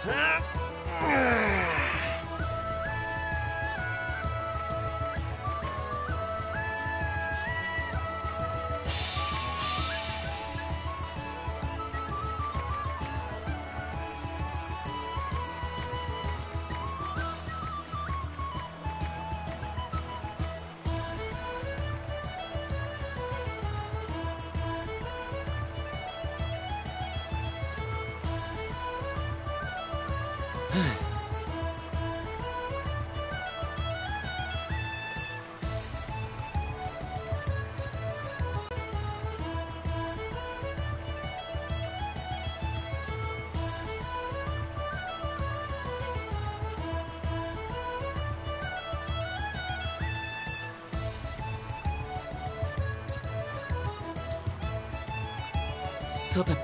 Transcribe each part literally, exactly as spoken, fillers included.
さてと。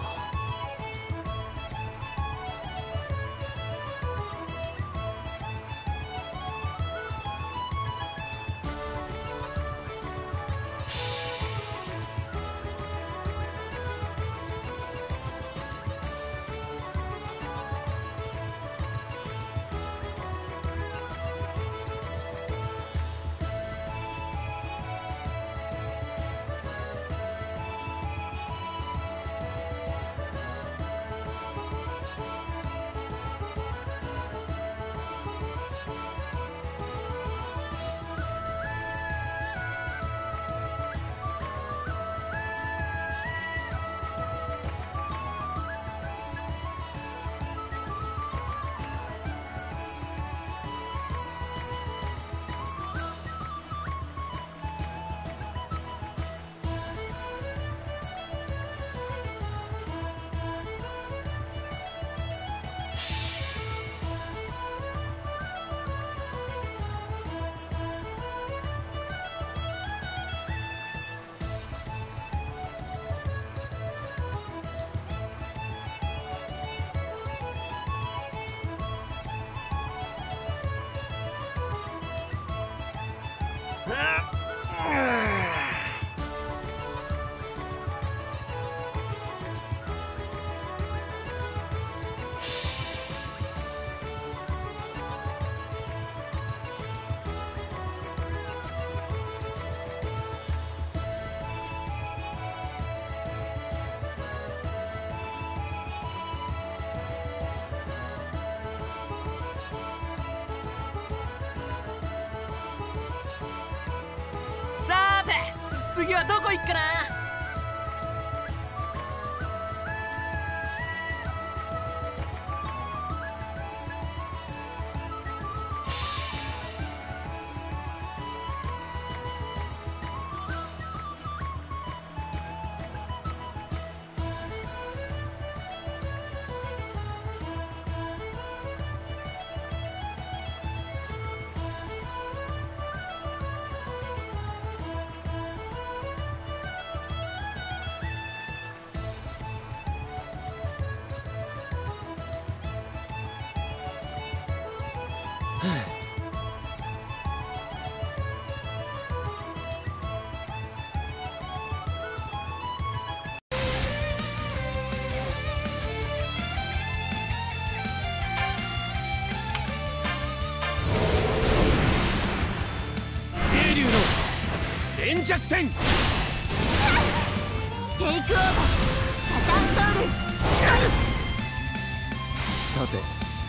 次はどこ行くかな。連着戦テイクオーバーサタンソウルさて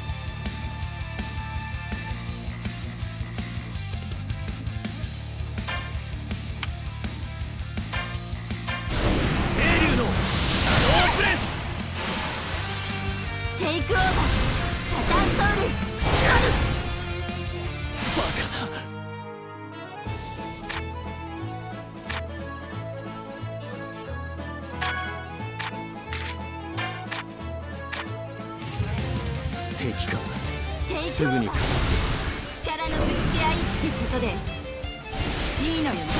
英竜のシャドープレステイクオーバーサタンソウルバカな敵かすぐに片付け力のぶつけ合いってことでいいのよね。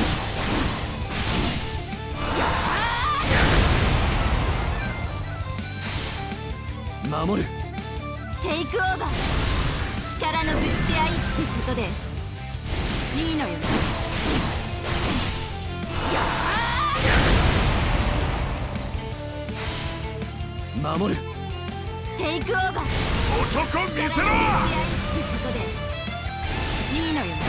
守るテイクオーバー力のぶつけ合いってことでいいのよね。 守るテイクオーバー。 男見せろ。 ってことでいいのよね。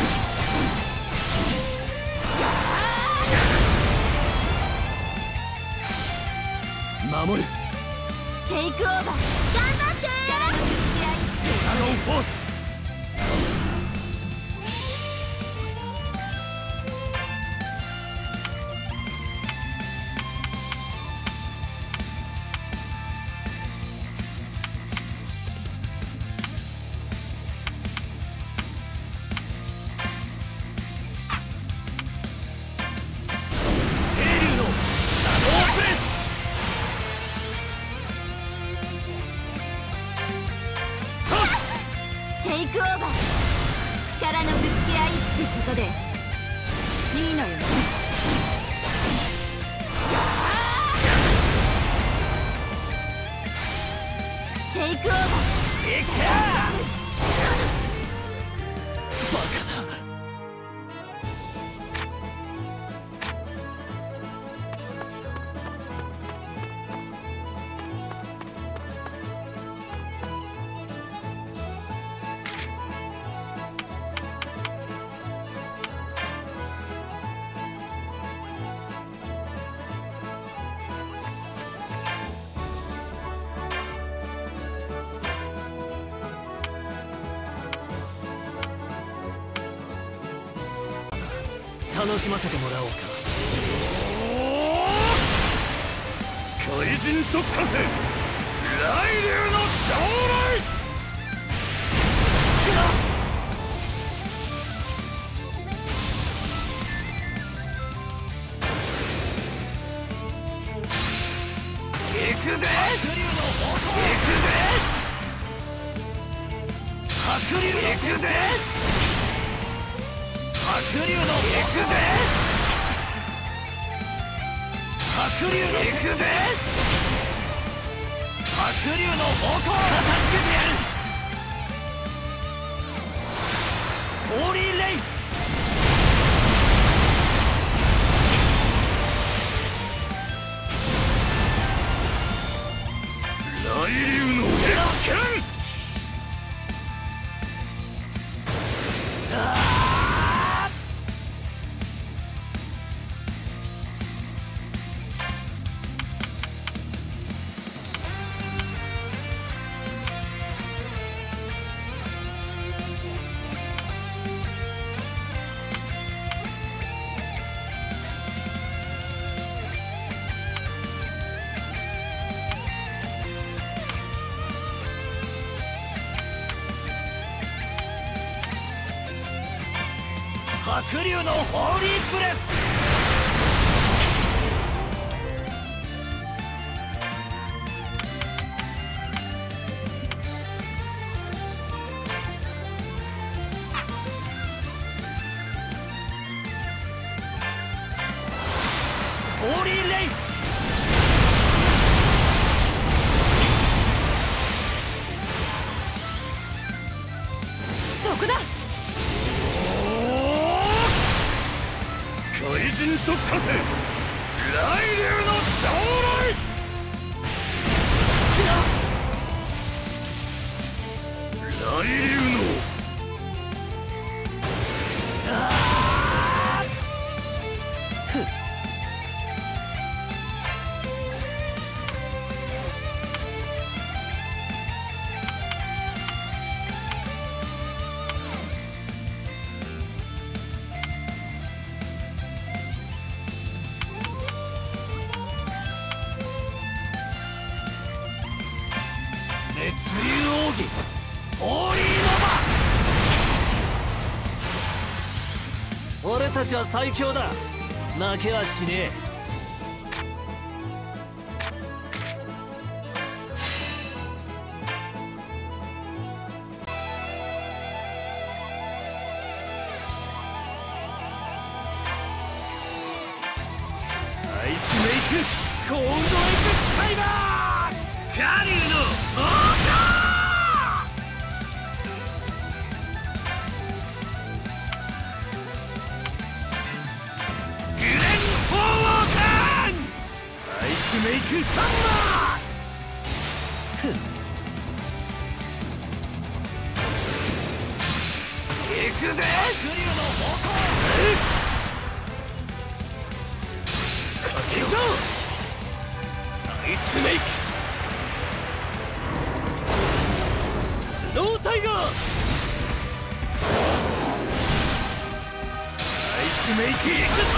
守る。 テイクオーバー。頑張って。力のぶつけ合い。 ドラゴンフォース。 テイクオーバー。力のぶつけ合いってことでいいのよね。テイクオーバー。 いけー。バカな。楽しませてもらおうか。 怪人特化戦雷流の将来。行くぜ。行くぜ。白龍行くぜ。白龍の行くぜ。白龍の行くぜ。白龍の矛を片付けてやる。ホーリーレイン。雷流の鉄拳。白龍のホーリープレス。ホーリーレイン。 そこだ。 怪人特化戦雷流の将来。雷流の熱流奥義ホーリーノバ。 俺たちは最強だ。負けはしねえ。 アイスメイクコールドエクスタイバー。カリュウのオーカー。グレンフォーウォーカー。アイスメイクハンマー。 行くぜ。クリューの方向。かけるぞ。アイスメイク。スノータイガー。アイスメイク行くぞ。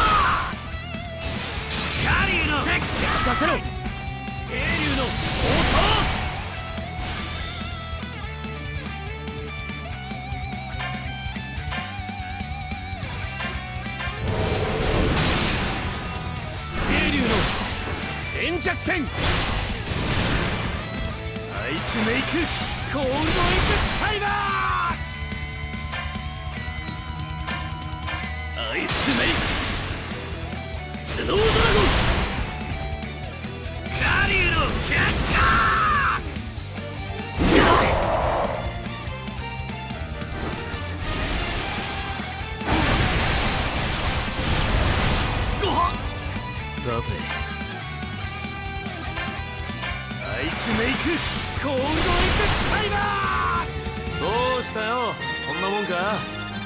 カリューのテク任せろ。渓流の応答。連着戦。アイスメイクコールドエクスタイマー。アイスメイクスノードラゴン。カリューのキャッカー。ごはさてアイスメイクコールドエクスタイマー。どうしたよ、こんなもんか。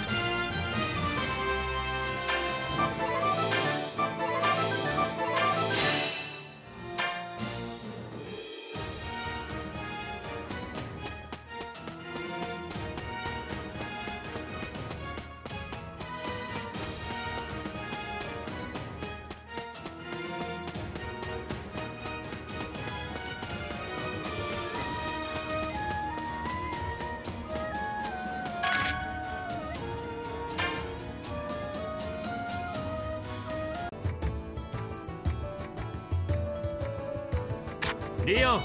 リオン。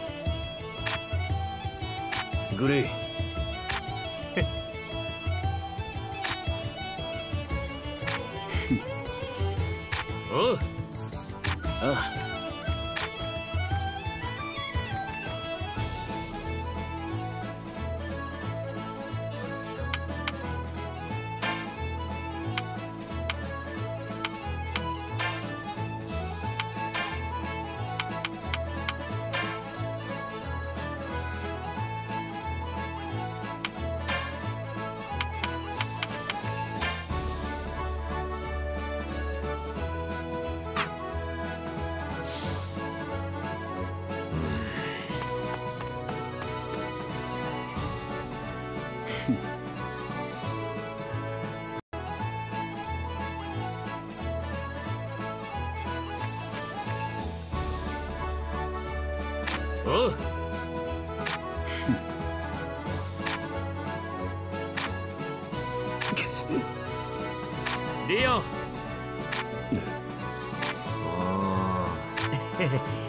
グレイ。おう。ああ。おう。リオン。おー